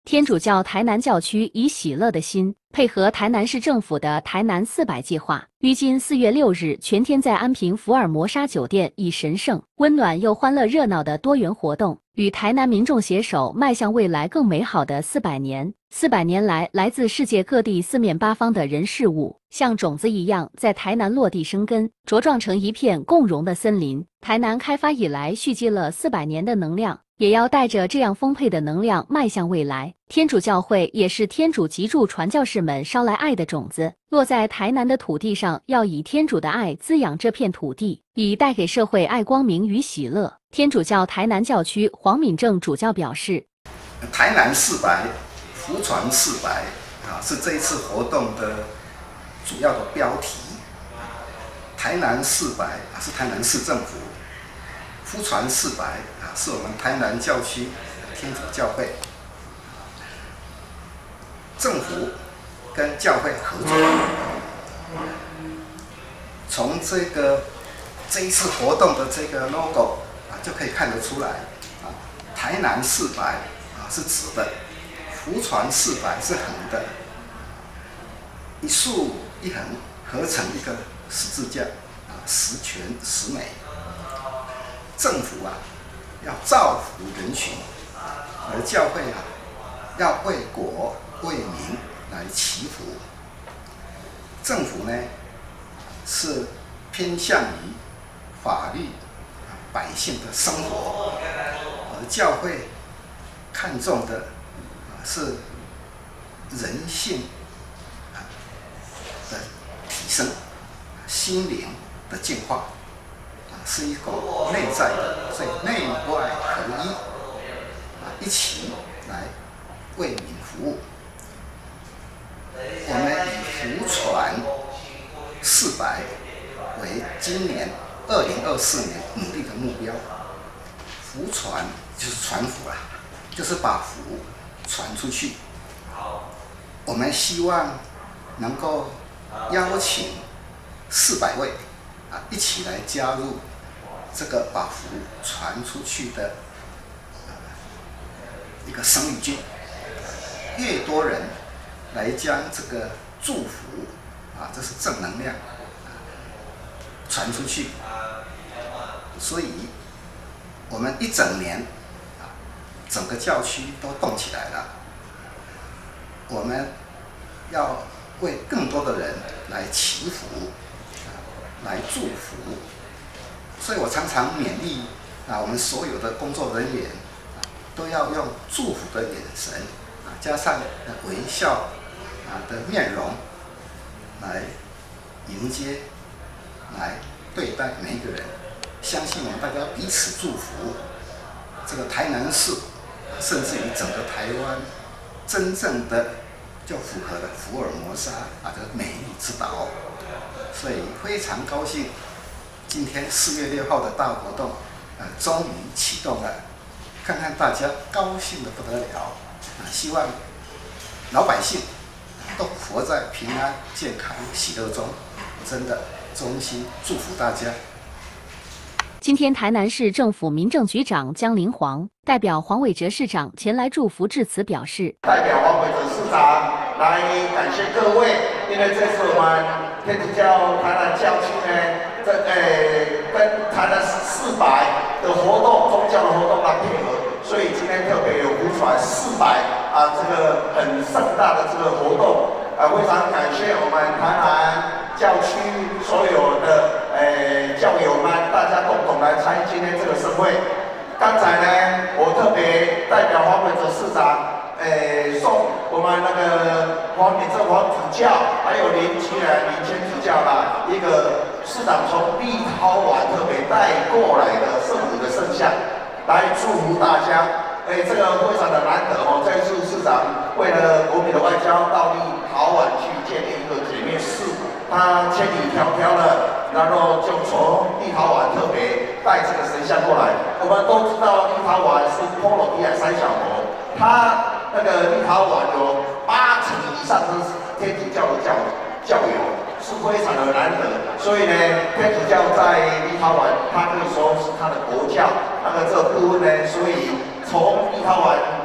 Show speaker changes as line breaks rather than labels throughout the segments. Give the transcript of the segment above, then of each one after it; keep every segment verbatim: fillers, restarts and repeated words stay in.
天主教台南教区以喜乐的心，配合台南市政府的台南四百计划，于今四月六日全天在安平福尔摩沙酒店以神圣、温暖又欢乐热闹的多元活动，与台南民众携手，迈向未来更美好的四百年。四百年来，来自世界各地四面八方的人事物，像种子一样在台南落地生根，茁壮成一片共荣的森林。台南开发以来，蓄积了四百年的能量。 也要带着这样丰沛的能量迈向未来。天主教会也是天主脊柱传教士们捎来爱的种子，落在台南的土地上，要以天主的爱滋养这片土地，以带给社会爱、光明与喜乐。天主教台南教区黄敏正主教表示：“
台南四百，福传四百啊，是这一次活动的主要的标题。台南四百啊，是台南市政府。 福传四百啊，是我们台南教区天主教会政府跟教会合作。从这个这一次活动的这个 logo 啊，就可以看得出来啊，台南四百啊是直的，福传四百是横的，一竖一横合成一个十字架啊，十全十美。 政府啊，要造福人群，而教会啊，要为国为民来祈福。政府呢，是偏向于法律、百姓的生活，而教会看重的啊是人性啊的提升，心灵的净化。 是一个内在的，所以内外合一啊，一起来为民服务。我们以福传四百为今年二零二四年努力的目标。福传就是传福啦，就是把福传出去。我们希望能够邀请四百位啊，一起来加入。 这个把福传出去的一个生力军，越多人来将这个祝福啊，这是正能量传出去，所以我们一整年啊，整个教区都动起来了。我们要为更多的人来祈福，来祝福。 所以我常常勉励啊，我们所有的工作人员啊，都要用祝福的眼神啊，加上微笑啊的面容，来迎接，来对待每一个人。相信我们大家彼此祝福，这个台南市，甚至于整个台湾，真正的就符合了福尔摩沙啊这个美丽之岛。所以非常高兴。 今天四月六号的大活动，呃，终于启动了，看看大家高兴的不得了，啊，希望老百姓都活在平安、健康、喜乐中，真的衷心祝福大家。
今天，台南市政府民政局长江林煌代表黄伟哲市长前来祝福致辞，表示：
代表黄伟哲市长来感谢各位，因为这次我们天主教台南教区呢。 这诶，跟台南四百的活动，宗教的活动来配合，所以今天特别有福传四百啊，这个很盛大的这个活动啊，非常感谢我们台南教区所有的诶教友们，大家共同来参与今天这个盛会。刚才呢，我特别代表黄伟哲市长。 诶，送我们那个黄敏正黄主教，还有林奇然林谦主教啦，一个市长从立陶宛特别带过来的圣母的圣像，来祝福大家。诶，这个非常的难得哦，这次市长为了国民的外交到立陶宛去建立一个姐妹市，他千里迢迢的，然后就从立陶宛特别带这个神像过来。我们都知道立陶宛是波罗的海三小国，他。 那个立陶宛有八成以上都是天主教的教教友，是非常的难得。所以呢，天主教在立陶宛，它可以说是它的国教。那个这个部分呢，所以从立陶宛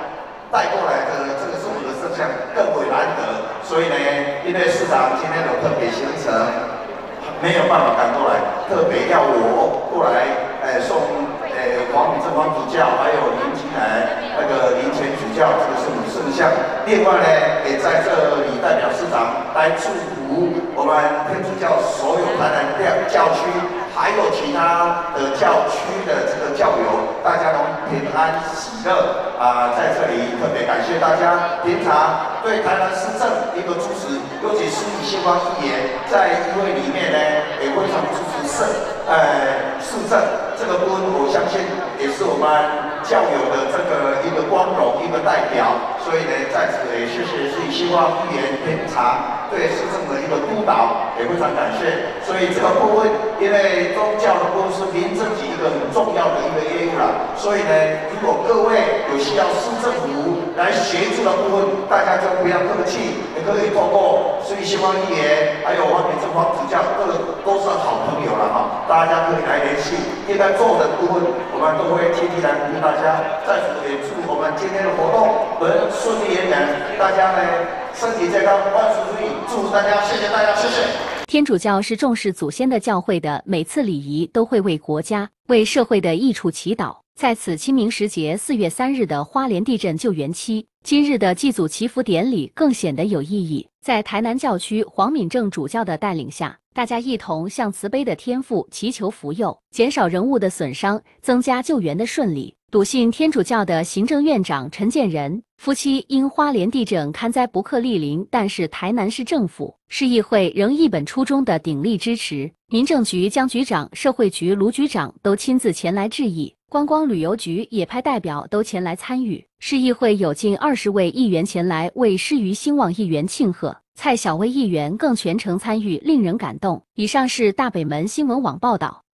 带过来的，这个是我们的圣像更为难得。所以呢，因为市长今天有特别行程，没有办法赶过来，特别要我过来，呃，送呃黄敏正黄主教还有林金来那个林前主教这个圣母圣像。另外呢，也在这里代表市长来祝福我们天主教所有台南教区。 还有其他的教区的这个教友，大家都平安喜乐啊、呃！在这里特别感谢大家，平常对台南市政一个支持，尤其是以星光议员在议会里面呢，也非常支持市呃市政这个部分，我相信也是我们教友的这个一个光荣一个代表。所以呢，在此也谢谢是以星光议员平常对市政的一个督导，也非常感谢。所以这个部分，因为 宗教的部分是民政局一个很重要的一个业务啦，所以呢，如果各位有需要市政府来协助的部分，大家就不要客气，也可以透过所以希望议员还有黄敏正黄主教，这个都是好朋友了哈，大家可以来联系，应该做的部分，我们都会贴地来鼓励大家。在此也祝我们今天的活动能顺利圆满，大家呢身体健康，万事如意，祝福大家，谢谢大家，谢谢。
天主教是重视祖先的教会的，每次礼仪都会为国家、为社会的益处祈祷。在此清明时节，四月三日的花莲地震救援期，今日的祭祖祈福典礼更显得有意义。在台南教区黄敏正主教的带领下，大家一同向慈悲的天父祈求福佑，减少人物的损伤，增加救援的顺利。笃信天主教的行政院长陈建仁夫妻因花莲地震堪灾不克莅临，但是台南市政府、市议会仍一本初衷的鼎力支持。民政局江局长、社会局卢局长都亲自前来致意，观光旅游局也派代表都前来参与。市议会有近二十位议员前来为诗于兴旺议员庆贺，蔡小薇议员更全程参与，令人感动。以上是大北门新闻网报道。